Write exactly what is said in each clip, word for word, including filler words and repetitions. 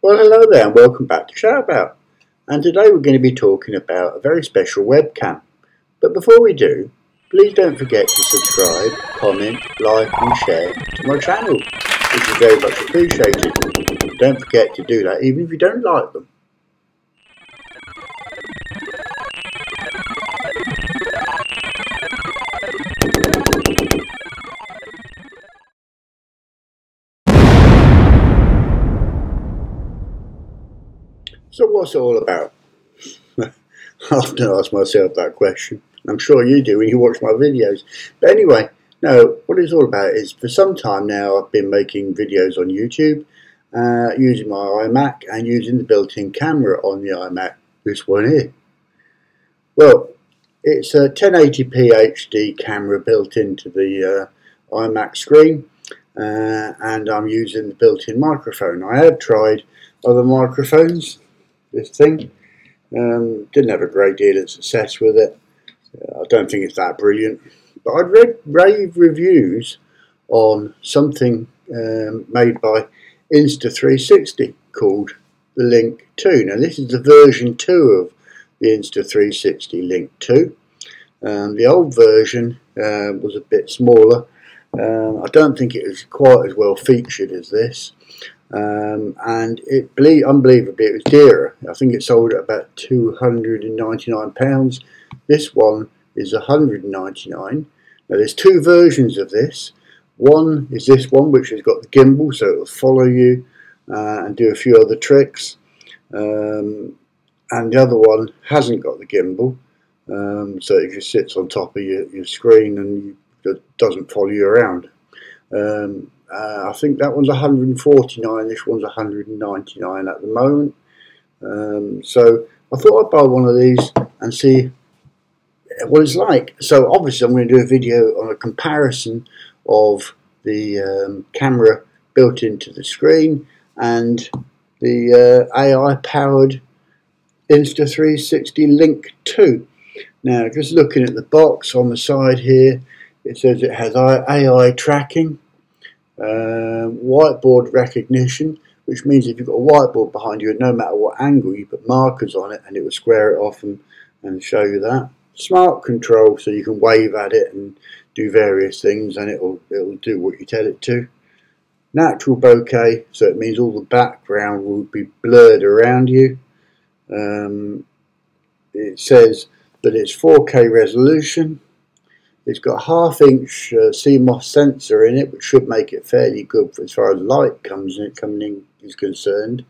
Well, hello there and welcome back to Shoutout. And today we're going to be talking about a very special webcam. But before we do, please don't forget to subscribe, comment, like and share to my channel, which is very much appreciated. Don't forget to do that even if you don't like them. So what's it all about? I often ask myself that question. I'm sure you do when you watch my videos. But anyway, no, what it's all about is for some time now I've been making videos on YouTube uh, using my iMac and using the built-in camera on the iMac, this one here. Well, it's a ten eighty p H D camera built into the uh, iMac screen uh, and I'm using the built-in microphone. I have tried other microphones. This thing um, didn't have a great deal of success with it. uh, I don't think it's that brilliant, but I'd read rave reviews on something um, made by Insta three sixty called the Link two. Now this is the version two of the Insta three sixty Link two. Um, the old version uh, was a bit smaller. um, I don't think it was quite as well featured as this. Um, and it unbelievably it was dearer. I think it sold at about two hundred and ninety-nine pounds. This one is one hundred and ninety-nine. Now there's two versions of this. One is this one, which has got the gimbal, so it will follow you uh, and do a few other tricks. Um, and the other one hasn't got the gimbal, um, so it just sits on top of your, your screen and it doesn't follow you around. Um, Uh, I think that one's one hundred and forty-nine, this one's one hundred and ninety-nine at the moment. Um, so I thought I'd buy one of these and see what it's like. So obviously I'm going to do a video on a comparison of the um, camera built into the screen and the uh, A I powered Insta three sixty Link two. Now just looking at the box on the side here, it says it has A I tracking. Um, whiteboard recognition, which means if you've got a whiteboard behind you, no matter what angle you put markers on it and it will square it off and, and show you that. Smart control, so you can wave at it and do various things and it'll, it'll do what you tell it to. Natural bokeh, so it means all the background will be blurred around you. Um, it says that it's four K resolution. It's got a half inch uh, C M O S sensor in it, which should make it fairly good for as far as light comes in, coming in is concerned.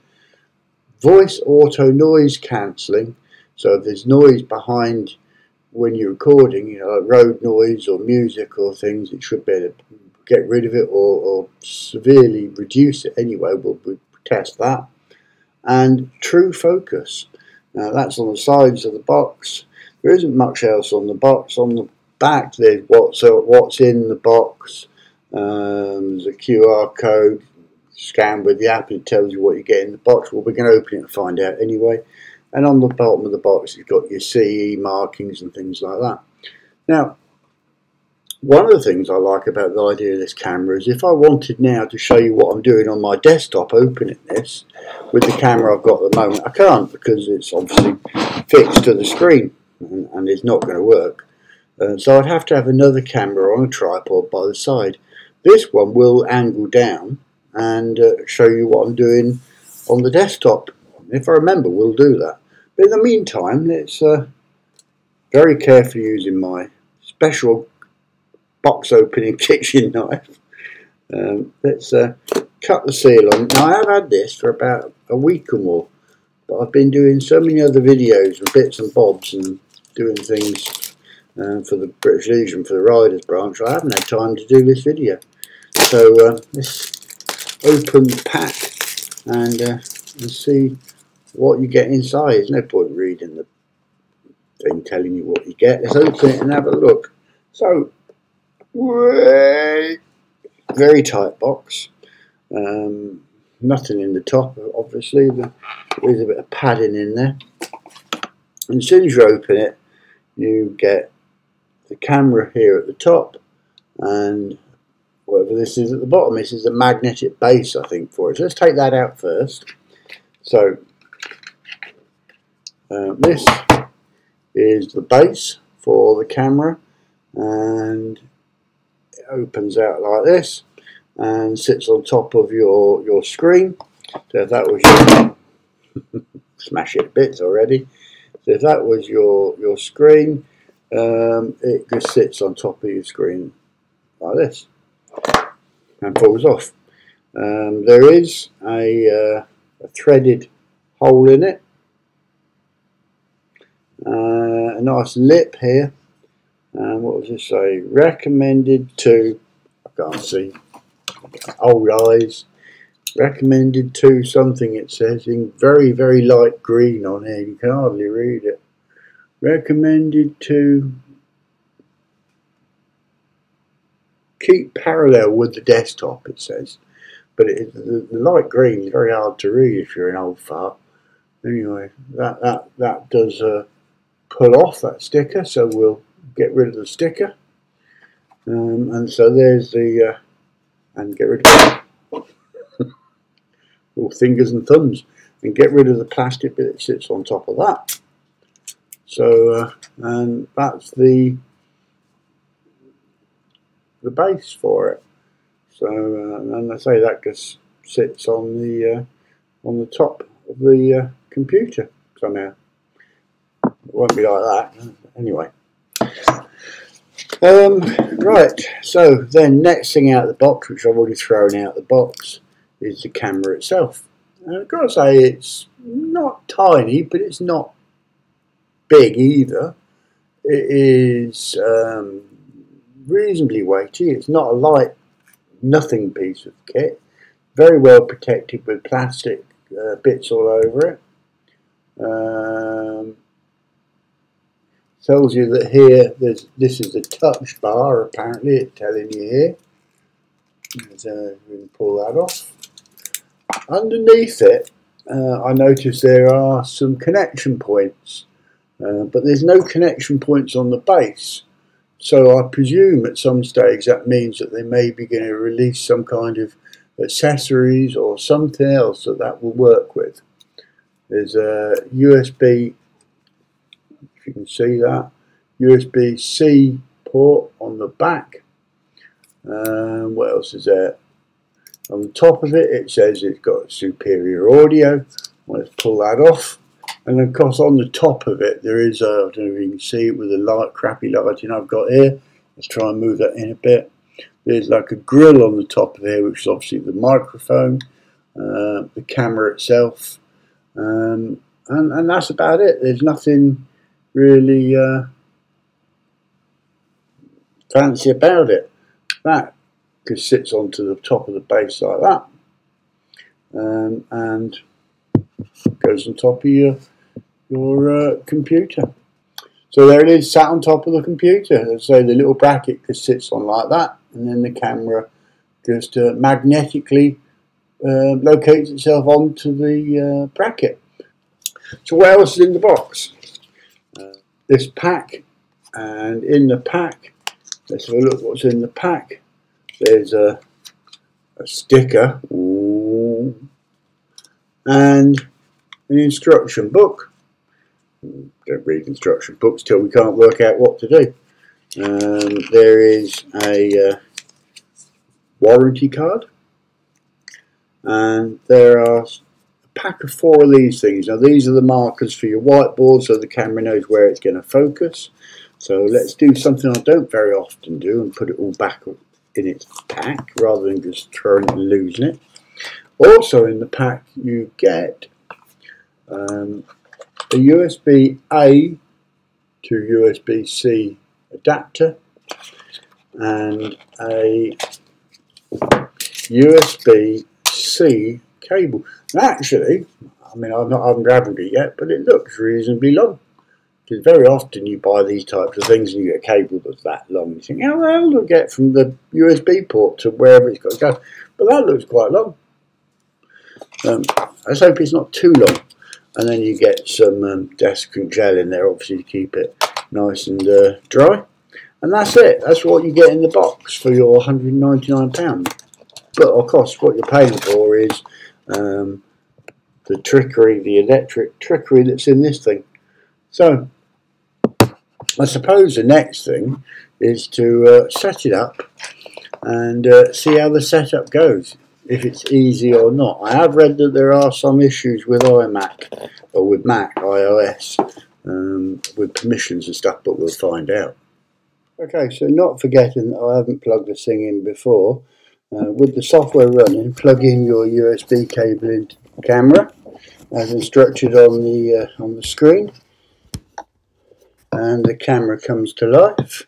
Voice auto noise cancelling, so if there's noise behind when you're recording, you know, like road noise or music or things, it should be able to get rid of it or, or severely reduce it anyway. We'll, we'll test that. And true focus. Now that's on the sides of the box. There isn't much else on the box. On the back there's what's, uh, what's in the box. Um, there's a Q R code, scan with the app, it tells you what you get in the box. Well, we're going to open it and find out anyway. And on the bottom of the box you've got your C E markings and things like that. Now, one of the things I like about the idea of this camera is if I wanted now to show you what I'm doing on my desktop, opening this with the camera I've got at the moment, I can't because it's obviously fixed to the screen and, and it's not going to work. Uh, so I'd have to have another camera on a tripod by the side. This one will angle down and uh, show you what I'm doing on the desktop. If I remember, we'll do that. But in the meantime, let's uh, very carefully using my special box opening kitchen knife. Um, let's uh, cut the seal on. Now I have had this for about a week or more, but I've been doing so many other videos and bits and bobs and doing things Uh, for the British Legion, for the Riders branch. I haven't had time to do this video. So uh, let's open the pack and, uh, and see what you get inside. There's no point reading the thing telling you what you get. Let's open it and have a look. So, very tight box. Um, nothing in the top, obviously. There's a bit of padding in there. And as soon as you open it, you get the camera here at the top and whatever this is at the bottom. This is a magnetic base, I think, for it. So let's take that out first. So uh, this is the base for the camera, and it opens out like this and sits on top of your your screen. So if that was your smash it to bits already. So if that was your your screen, um, it just sits on top of your screen like this and falls off. Um, there is a, uh, a threaded hole in it, uh, a nice lip here, and what does it say? Recommended to, I can't see, old eyes, recommended to something, it says in very very light green on here, you can hardly read it. Recommended to keep parallel with the desktop, it says. But it, the, the light green is very hard to read if you're an old fart. Anyway, that, that, that does uh, pull off that sticker, so we'll get rid of the sticker. Um, and so there's the, uh, and get rid of all fingers and thumbs, and get rid of the plastic bit that sits on top of that. So, uh, and that's the the base for it. So, uh, and I say that just sits on the uh, on the top of the uh, computer somehow. It won't be like that anyway. Um, right. So then, next thing out of the box, which I've already thrown out the box, is the camera itself. And I've got to say it's not tiny, but it's not big either. It is um, reasonably weighty. It's not a light nothing piece of kit, very well protected with plastic uh, bits all over it. Um, tells you that here there's this is the touch bar, apparently it's telling you here. So we can pull that off. Underneath it uh, I notice there are some connection points, uh, but there's no connection points on the base. So I presume at some stage that means that they may be going to release some kind of accessories or something else that that will work with. There's a U S B, if you can see that, U S B C port on the back. Um, what else is there? On the top of it, it says it's got superior audio. Let's pull that off. And of course on the top of it there is a, I don't know if you can see it with the light, crappy lighting I've got here. Let's try and move that in a bit. There's like a grill on the top of here, which is obviously the microphone, uh, the camera itself, um, and, and that's about it. There's nothing really uh, fancy about it. That just sits onto the top of the base like that, um, and goes on top of your your uh, computer. So there it is, sat on top of the computer. So the little bracket just sits on like that, and then the camera just uh, magnetically uh, locates itself onto the uh, bracket. So what else is in the box? Uh, this pack, and in the pack, let's have a look what's in the pack. There's a, a sticker. Ooh. And an instruction book. Don't read instruction books till we can't work out what to do. Um, there is a uh, warranty card, and there are a pack of four of these things. Now these are the markers for your whiteboard, so the camera knows where it's going to focus. So let's do something I don't very often do and put it all back in its pack rather than just throwing it and losing it. Also in the pack you get um, a U S B A to U S B C adapter and a U S B C cable. And actually, I mean I've not unraveled it yet, but it looks reasonably long. Because very often you buy these types of things and you get a cable that's that long. You think, how the hell do I get from the U S B port to wherever it's got to go? But that looks quite long. Um, let's hope it's not too long. And then you get some um, desiccant gel in there, obviously, to keep it nice and uh, dry. And that's it. That's what you get in the box for your one hundred and ninety-nine pounds. But of course, what you're paying for is um, the trickery, the electric trickery that's in this thing. So I suppose the next thing is to uh, set it up and uh, see how the setup goes, if it's easy or not. I have read that there are some issues with iMac or with Mac, iOS, um, with permissions and stuff, but we'll find out. Okay, so not forgetting that I haven't plugged this thing in before. Uh, with the software running, plug in your U S B cable into the camera as instructed on the uh, on the screen, and the camera comes to life.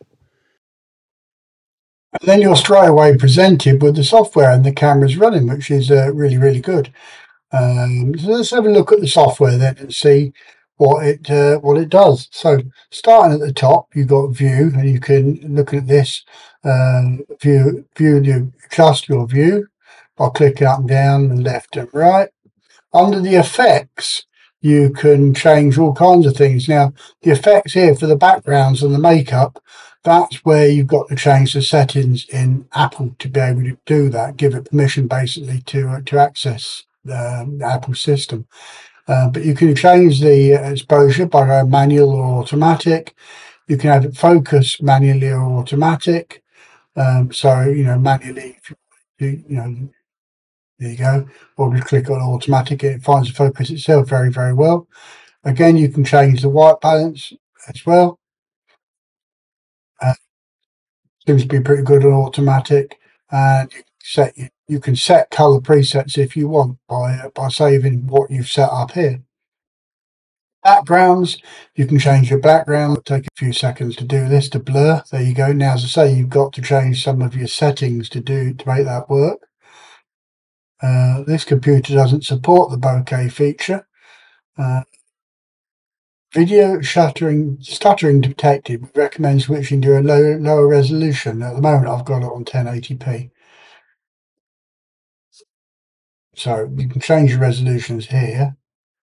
And then you're straight away presented with the software and the camera's running, which is uh, really, really good. Um, so let's have a look at the software then and see what it uh, what it does. So starting at the top, you've got view, and you can look at this um, view, view, you adjust your view by clicking up and down and left and right. Under the effects, you can change all kinds of things. Now, the effects here for the backgrounds and the makeup, that's where you've got to change the settings in Apple to be able to do that, give it permission basically to uh, to access um, the Apple system. Uh, but you can change the exposure by going manual or automatic. You can have it focus manually or automatic. Um, so, you know, manually, you, you know, there you go. Or just click on automatic, it finds the focus itself very, very well. Again, you can change the white balance as well. Uh, seems to be pretty good on automatic. And you can set you can set color presets if you want by uh, by saving what you've set up here. Backgrounds, you can change your background. It'll take a few seconds to do this, to blur. There you go. Now, as I say, you've got to change some of your settings to do to make that work. Uh, this computer doesn't support the bokeh feature. Uh, video stuttering, stuttering detected. We recommend switching to a low, lower resolution. At the moment, I've got it on ten eighty p. So you can change your resolutions here.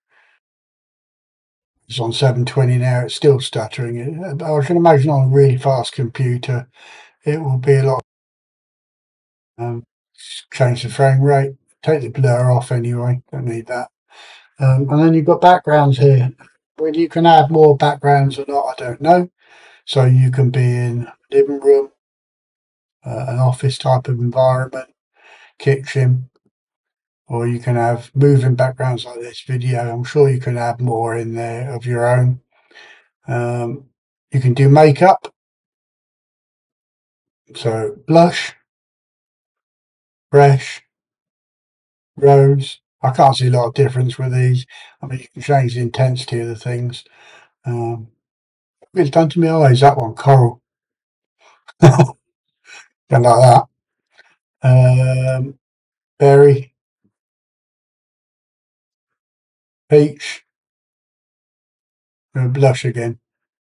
It's on seven twenty now. It's still stuttering. I can imagine on a really fast computer, it will be a lot. Um, change the frame rate. Take the blur off anyway. Don't need that. Um, and then you've got backgrounds here. Whether you can add more backgrounds or not, I don't know. So you can be in a living room, uh, an office type of environment, kitchen, or you can have moving backgrounds like this video. I'm sure you can add more in there of your own. Um, you can do makeup. So blush, fresh, rose. I can't see a lot of difference with these. I mean, you can change the intensity of the things. Um, it's done to my eyes, that one, coral. Don't like that. Um, berry, peach, and blush again.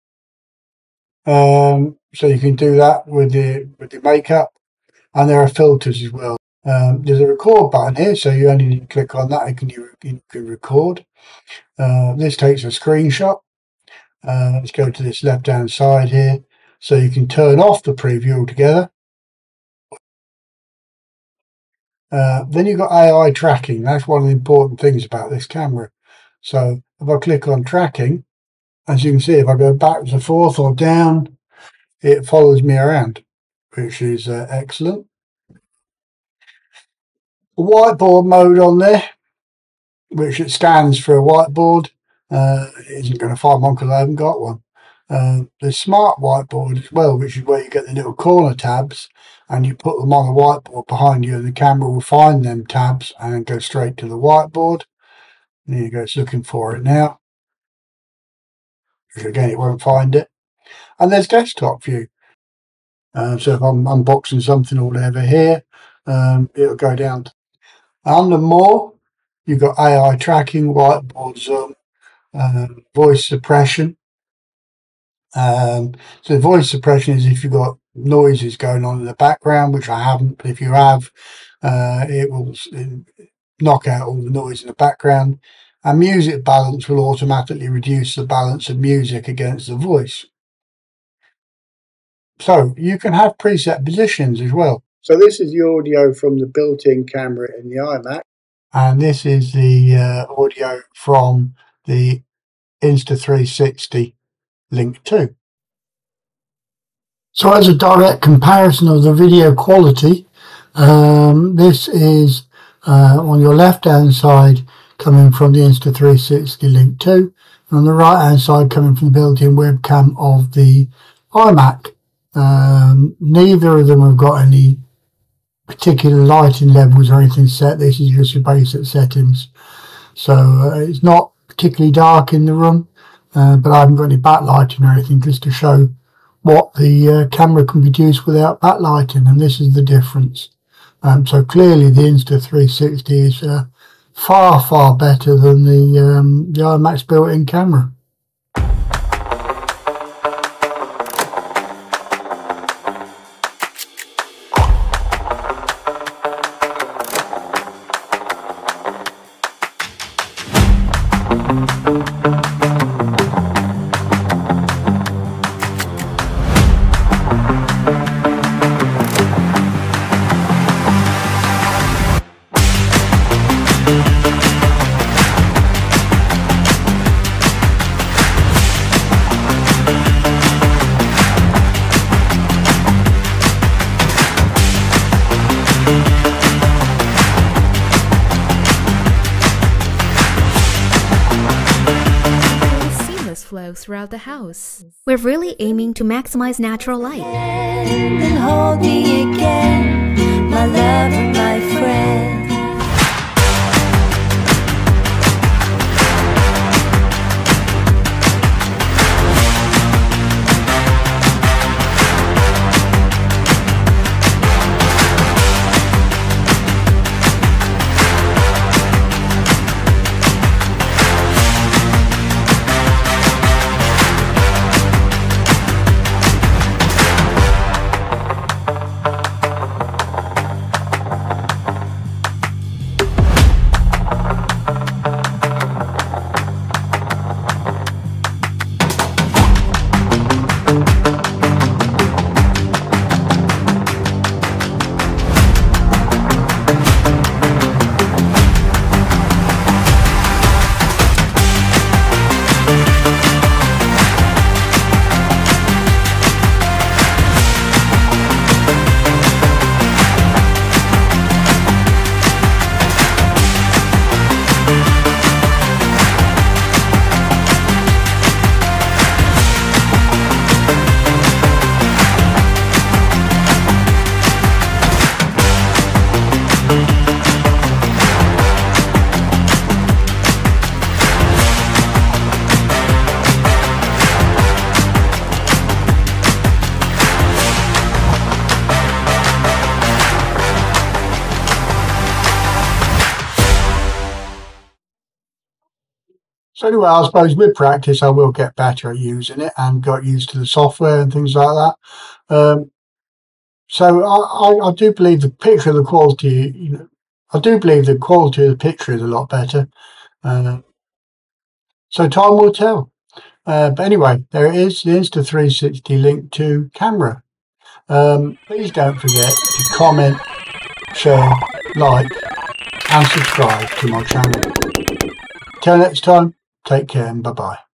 Um, so you can do that with the with the makeup, and there are filters as well. Um, there's a record button here, so you only need to click on that and you, you can record. Uh, this takes a screenshot. Uh, let's go to this left hand side here, so you can turn off the preview altogether. Uh, then you've got A I tracking. That's one of the important things about this camera. So if I click on tracking, as you can see, if I go backwards and forth or down, it follows me around, which is uh, excellent. Whiteboard mode on there, which it scans for a whiteboard. Uh, it isn't going to find one because I haven't got one. Uh, the smart whiteboard as well, which is where you get the little corner tabs and you put them on the whiteboard behind you, and the camera will find them tabs and go straight to the whiteboard. There you go, it's looking for it now. Which again, it won't find it. And there's desktop view. Uh, so if I'm unboxing something or whatever here, um, it'll go down. Under more, you've got A I tracking, whiteboard zoom, uh, voice suppression. Um, so voice suppression is if you've got noises going on in the background, which I haven't, but if you have, uh, it will knock out all the noise in the background. And music balance will automatically reduce the balance of music against the voice. So you can have preset positions as well. So this is the audio from the built-in camera in the iMac. and this is the uh, audio from the Insta three sixty Link two. So as a direct comparison of the video quality, um, this is uh, on your left hand side coming from the Insta three sixty Link two, and on the right hand side coming from the built-in webcam of the iMac. Um, neither of them have got any particular lighting levels or anything set. This is just your basic settings. So uh, it's not particularly dark in the room, uh, but I haven't got any backlighting or anything, just to show what the uh, camera can produce without backlighting, and this is the difference. Um, so clearly the Insta three sixty is uh, far far better than the, um, the iMac's built-in camera. Flow throughout the house. We're really aiming to maximize natural light. And hold me again, my love and my friend. So anyway, I suppose with practice I will get better at using it and got used to the software and things like that. Um, so I, I, I do believe the picture of the quality, you know, I do believe the quality of the picture is a lot better. Uh, so time will tell. Uh, but anyway, there it is, the Insta three sixty Link two camera. Um, please don't forget to comment, share, like and subscribe to my channel. Till next time, take care and bye bye.